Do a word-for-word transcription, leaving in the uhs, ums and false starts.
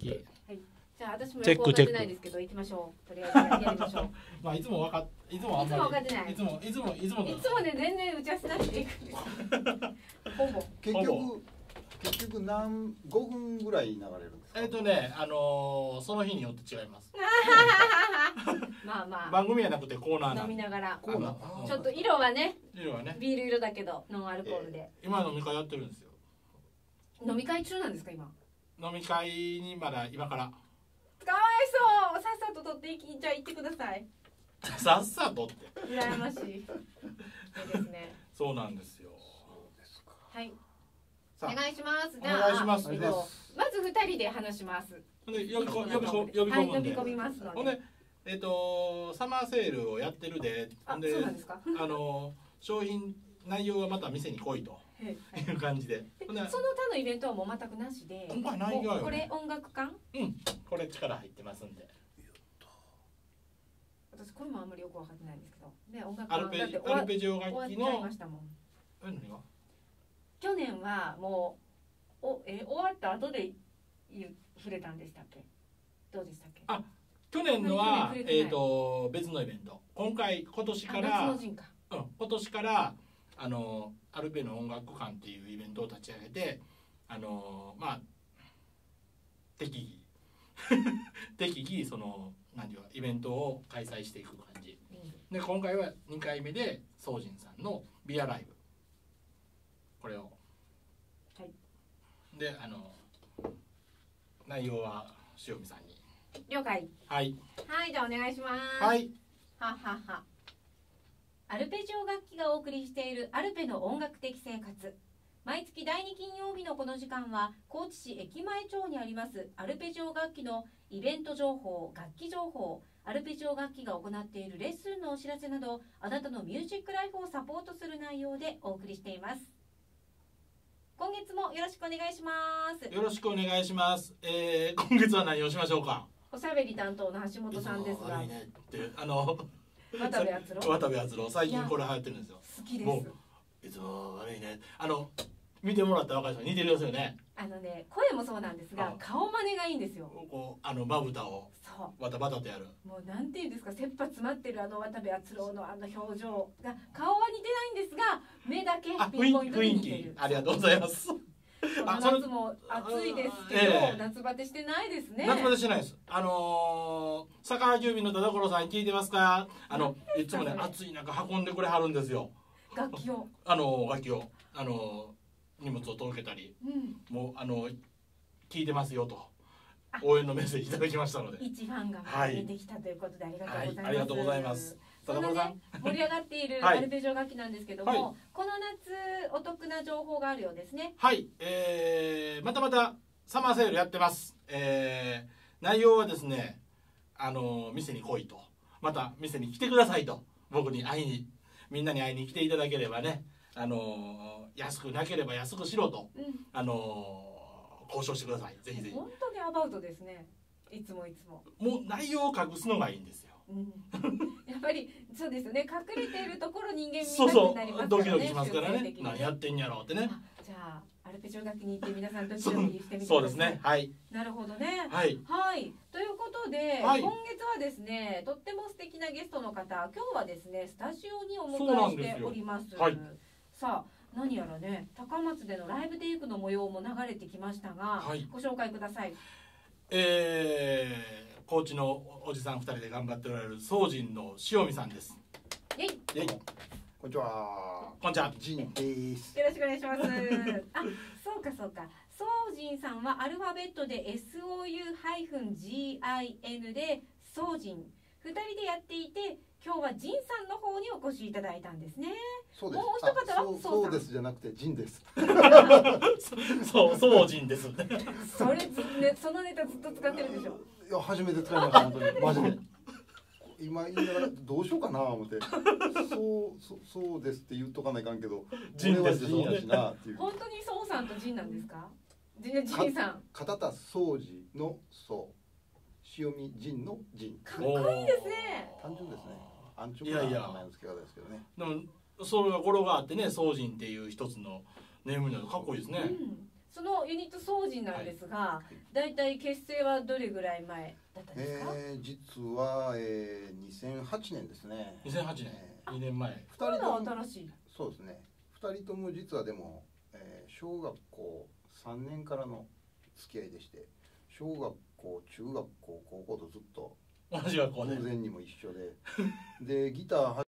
き。 はい。じゃあ私もよく分かってないですけど行きましょう。とりあえずやりましょう。 まあいつも分かっいつもあんまり。 いつも分かってない。 いつもいつもいつもいつもね全然打ち合わせなしで行くんです。ほぼ。 結局結局何ごふんぐらい流れるんですか。 えっとねあのー、その日によって違います。 まあまあ。 番組はなくてコーナー。 飲みながら。 コーナー。 ちょっと色はね。 色はね。 ビール色だけどノンアルコールで。 えー、今飲み会やってるんですよ。 飲み会中なんですか今。 飲み会にまだ今から。 かわいそう。さっさと取っていき、じゃあ行ってください。 さっさとって。 羨ましい。いいですね。 そうなんですよ。 はい。お願いします。 お願いします。 まず二人で話します。 で呼びこ呼びこ呼び込むんで。 呼び込みますので。 ほんでえっとサマーセールをやってるで。 あ、そうなんですか。 あの商品内容はまた店に来いと。いう感じで。 その他のイベントはもう全くなしで。 今回ないよ。 これ音楽館？ うん。これ力入ってますんで。 私これもあんまりよく分かってないんですけど。ね音楽館だってアルペジオ楽器の。 終わっちゃいましたもん。 え何が？ 去年はもうおえ終わった後で触れたんでしたっけ？どうでしたっけ？ あ、去年のはえっと別のイベント。今回今年から。うん今年から。あのアルペの音楽館っていうイベントを立ち上げてあのまあ適宜適宜その何ていうかイベントを開催していく感じ、うん、で今回はにかいめで宗神さんのビアライブこれを、はい、であの内容は塩見さんに了解はいはいじゃあお願いしますはいはははアルペジオ楽器がお送りしているアルペの音楽的生活毎月だいに金曜日のこの時間は高知市駅前町にありますアルペジオ楽器のイベント情報楽器情報アルペジオ楽器が行っているレッスンのお知らせなどあなたのミュージックライフをサポートする内容でお送りしています今月もよろしくお願いしますよろしくお願いします、えー、今月は何をしましょうかおしゃべり担当の橋本さんですがいいねってあの渡部篤郎渡部篤郎最近これ流行ってるんですよ好きですいつも悪いねあの見てもらったら分かる人似てるですよねあのね声もそうなんですが顔真似がいいんですよこうあのまぶたをバタバタとやるもうなんていうんですか切羽詰まってるあの渡部篤郎のあの表情が顔は似てないんですが目だけピンポイントに似てるありがとうございます夏も暑いですけど、えー、夏バテしてないですね夏バテしてないですあのー、坂原急便の田所さん聞いてますかあのいつもね暑い中運んでくれはるんですよ楽器をあの楽器をあの荷物を届けたり、うん、もうあの聞いてますよと応援のメッセージいただきましたので一ファンが出てきたということでありがとうございます、はい、 ありがとうございますそんなね盛り上がっているアルペジオ楽器なんですけども、はい、この夏お得な情報があるようですねはい、えー、またまたサマーセールやってます、えー、内容はですねあの店に来いとまた店に来てくださいと僕に会いにみんなに会いに来ていただければねあの安くなければ安くしろと、うん、あの交渉してくださいぜひぜひ本当にアバウトですねいつもいつももう内容を隠すのがいいんですよ、 うん、やっぱりそうですよね隠れているところ人間見たくなりますからねドキドキしますからね何やってんやろうってねじゃあアルペジオ楽器に行って皆さんドキドキしてみてくださいそうですねはいなるほどねはい、 はい、ということで、はい、今月はですねとっても素敵なゲストの方今日はですねスタジオにお迎えしておりますはい、 さあ何やらね高松でのライブテイクの模様も流れてきましたが、はい、ご紹介くださいえー、高知のおじさんふたりで頑張っておられる宗神の塩見さんですイェイイェイこんにちはこんにちは神ですよろしくお願いしますあ、そうかそうか宗神さんはアルファベットで エスオーユージーアイエヌ で宗神ふたりでやっていて今日はジンさんの方にお越しいただいたんですね。 そうです。 もう一方はそうそうですじゃなくてジンです。 そう、そうジンです。 それずねそのネタずっと使ってるでしょ。 いや初めて使いました本当にマジで。今言いながらどうしようかな思って。そうそうそうですって言っとかないかんけど、 ジンですジンやしなっていう。 本当にそうさんとジンなんですか？ジンジンさん。 片田宗司のそう。塩見仁の仁。 かっこいいですね。 単純ですね。安直な名前の付け方ですけどね。 でもそれが語呂があってね、宗神っていう一つのネームになるとかっこいいですね。 うん、 そのユニット宗人なんですが、だいたい結成はどれぐらい前だったんですか？ えー、実は、えー、にせんはちねんですね。 にせんはちねん、えー、にねんまえ。 ふたりとも新しい。 そうですね。ふたりとも実はでも、えー、小学校さんねんからの付き合いでして、小学校、中学校、高校とずっと同じ学校で偶然にも一緒ででギター